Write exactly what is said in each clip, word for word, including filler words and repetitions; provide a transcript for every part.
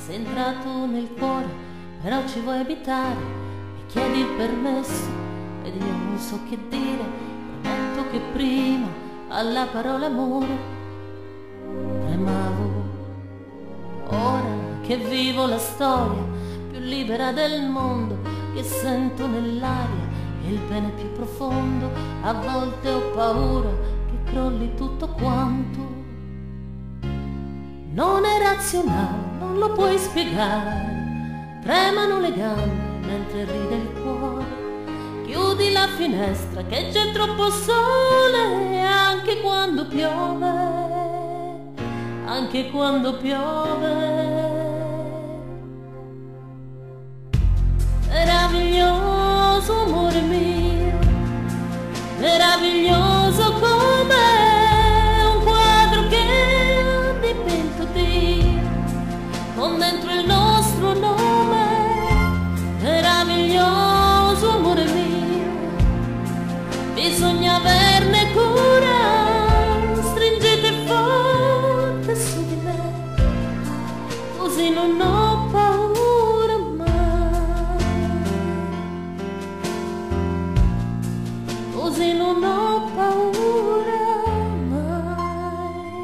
sei entrato nel cuore, però ci vuoi abitare, mi chiedi il permesso ed io non so che dire. Prometto che prima alla parola amore tremavo. Ora che vivo la storia più libera del mondo, che sento nell'aria il bene più profondo, a volte ho paura che crolli tutto quanto. Non è razionale, non lo puoi spiegare, tremano le gambe mentre ride il cuore. Chiudi la finestra che c'è troppo sole, anche quando piove, anche quando piove. Meraviglioso amore mio, meraviglioso come un quadro che ha dipinto Dio, con dentro il nostro nome. Meraviglioso amore mio, bisogna averne cura, stringete forte su di me, così non ho paura mai, così non ho paura mai.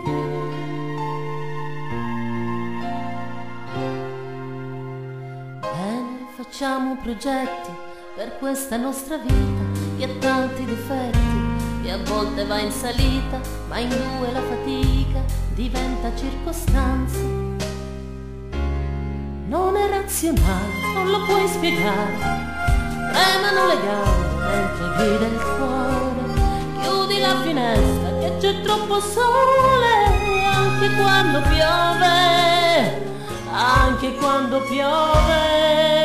Bene, facciamo progetti per questa nostra vita che ha tanti difetti e a volte va in salita, ma in due la fatica diventa circostanza. Non è razionale, non lo puoi spiegare, tremano le gambe mentre grida il cuore. Chiudi la finestra che c'è troppo sole, anche quando piove, anche quando piove.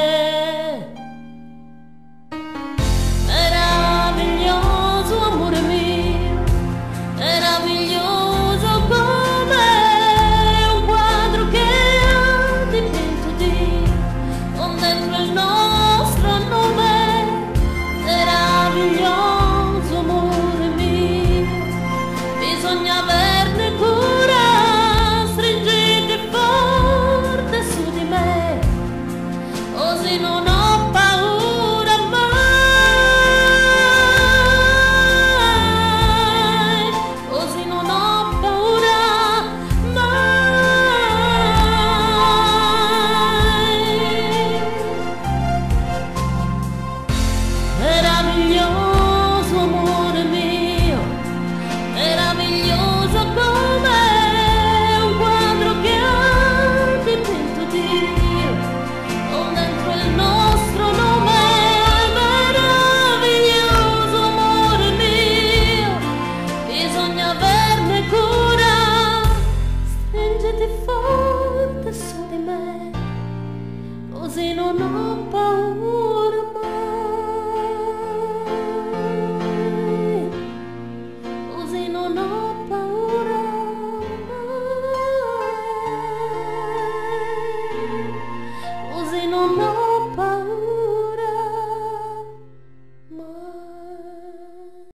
Meraviglioso amore mio, meraviglioso come un quadro che ha dipinto Dio, con dentro il nostro nome. Meraviglioso amore mio, bisogna averne cura, stringiti forte su di me, così non ho paura mai, così non ho paura mai. Meraviglioso amore mio, meraviglioso come un quadro che ha dipinto Dio, con dentro il nostro nome. Meraviglioso amore mio, bisogna averne cura, stringiti forte su di me, così non ho paura.